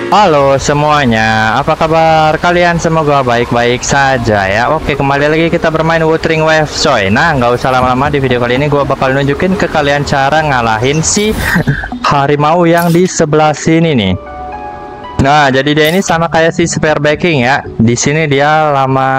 Halo semuanya, apa kabar kalian? Semoga baik-baik saja ya. Oke, kembali lagi kita bermain Wuthering Waves coy. Nah, nggak usah lama-lama, di video kali ini gue bakal nunjukin ke kalian cara ngalahin si harimau yang di sebelah sini nih. Nah, jadi dia ini sama kayak si Spare Backing ya. Di sini dia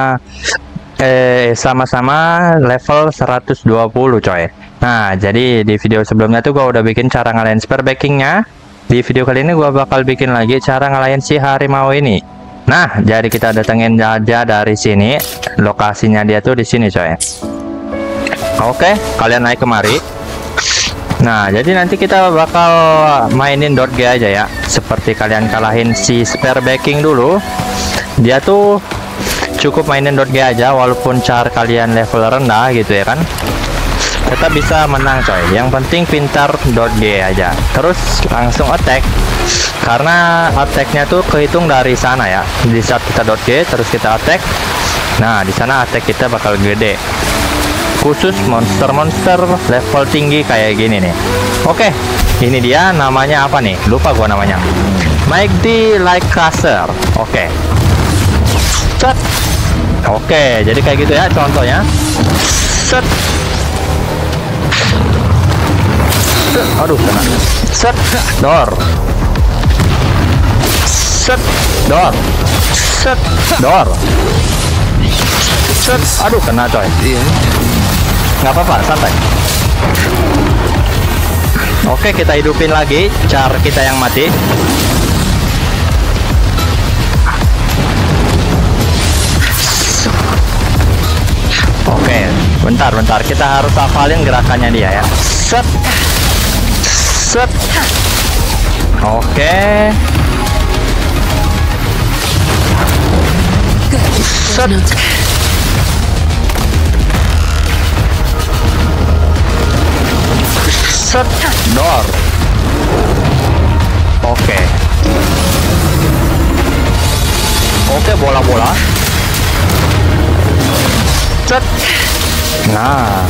sama-sama level 120 coy. Nah, jadi di video sebelumnya tuh gue udah bikin cara ngalahin Spare Backingnya. Di video kali ini gue bakal bikin lagi cara ngalahin si harimau ini. Nah, jadi kita datengin aja dari sini. Lokasinya dia tuh di sini coy. Oke, kalian naik kemari. Nah, jadi nanti kita bakal mainin .g aja ya. Seperti kalian kalahin si Spare Backing dulu. Dia tuh cukup mainin .g aja, walaupun char kalian level rendah gitu ya kan, tetap bisa menang coy. Yang penting pintar .g aja. Terus langsung attack, karena attacknya tuh kehitung dari sana ya. Di saat kita .g terus kita attack, nah di sana attack kita bakal gede. Khusus monster-monster level tinggi kayak gini nih. Oke, ini dia namanya apa nih? Lupa gua namanya. Mighty Like Crusher. Oke. Set. Oke, jadi kayak gitu ya contohnya. Set. Aduh, kena. Set, door. Set, door. Set, door. Set, aduh, kena coy. Nggak apa-apa, santai. Oke, kita hidupin lagi char kita yang mati. Oke, bentar, kita harus hafalin gerakannya dia ya. Set. Set. Oke. Set. Set. Door. Oke. Oke, bola-bola. Set. Nah.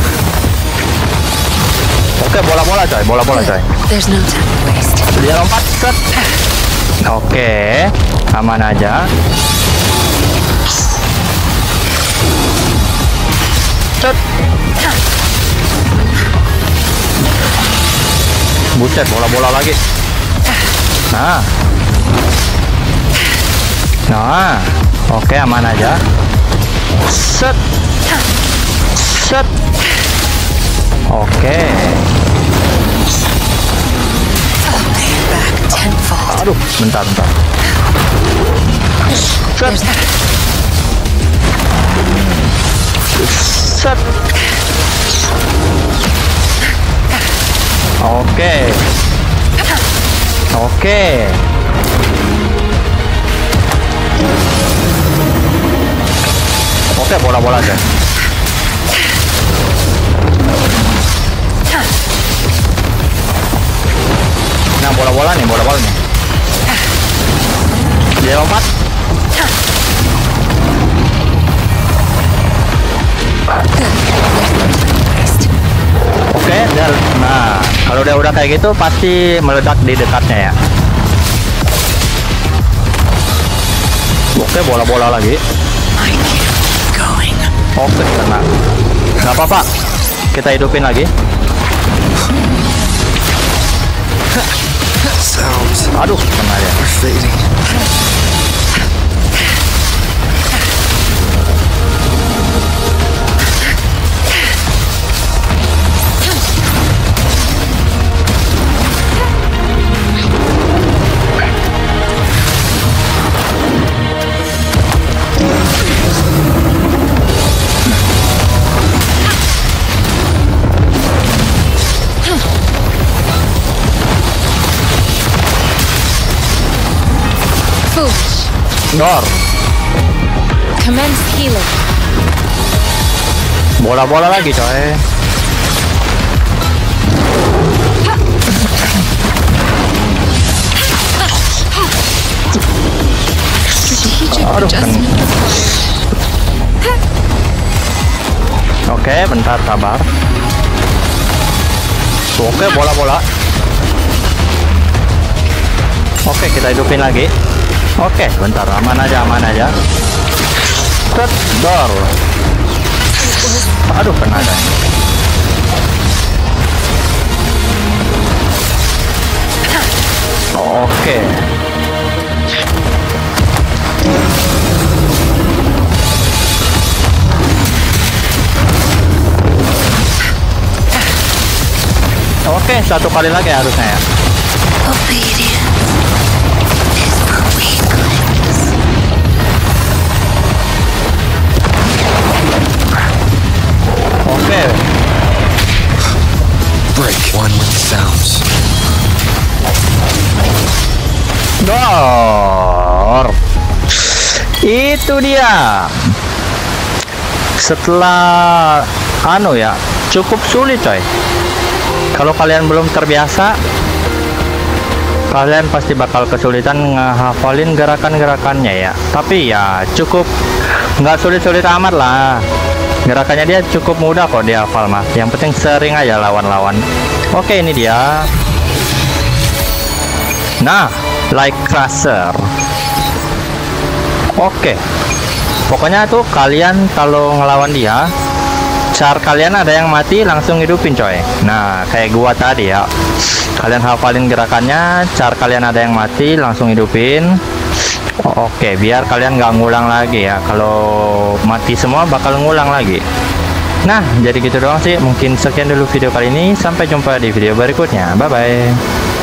Oke, bola-bola coy, bola-bola coy. Dia lompat, set. Oke, aman aja. Set. Buset, bola-bola lagi. Nah. Nah, oke, aman aja. Set. Set. Oke. Aduh, bentar. Set. Set. Oke. Oke. Oke, bola-bola aja. Nah, bola-bola nih. Dia lompat. Oke, nah kalau udah kayak gitu pasti meledak di dekatnya ya. Oke, bola-bola lagi. Oke, kena. Nggak apa-apa, kita hidupin lagi. Aduh, kena ya. Door. Commence healing. Bola-bola lagi coy. Aduh, oke, bentar, sabar. Oke, bola-bola. Oke, kita hidupin lagi. Oke, bentar, aman aja. Set, door. Aduh, kena dah. Oke. Oke, satu kali lagi harusnya ya. Oke. Break one with the sounds. Dor. Itu dia. Setelah ya, cukup sulit coy. Kalau kalian belum terbiasa, kalian pasti bakal kesulitan ngehafalin gerakan-gerakannya ya. Tapi ya cukup, nggak sulit-sulit amat lah. Gerakannya dia cukup mudah kok dihafal mah. Yang penting sering aja lawan-lawan. Oke, ini dia. Nah, like crusher. Oke. Pokoknya tuh kalian kalau ngelawan dia, char kalian ada yang mati langsung hidupin coy. Nah, kayak gua tadi ya. Kalian hafalin gerakannya, char kalian ada yang mati langsung hidupin. Oke, biar kalian nggak ngulang lagi ya. Kalau mati semua bakal ngulang lagi. Nah, jadi gitu doang sih. Mungkin sekian dulu video kali ini. Sampai jumpa di video berikutnya. Bye bye.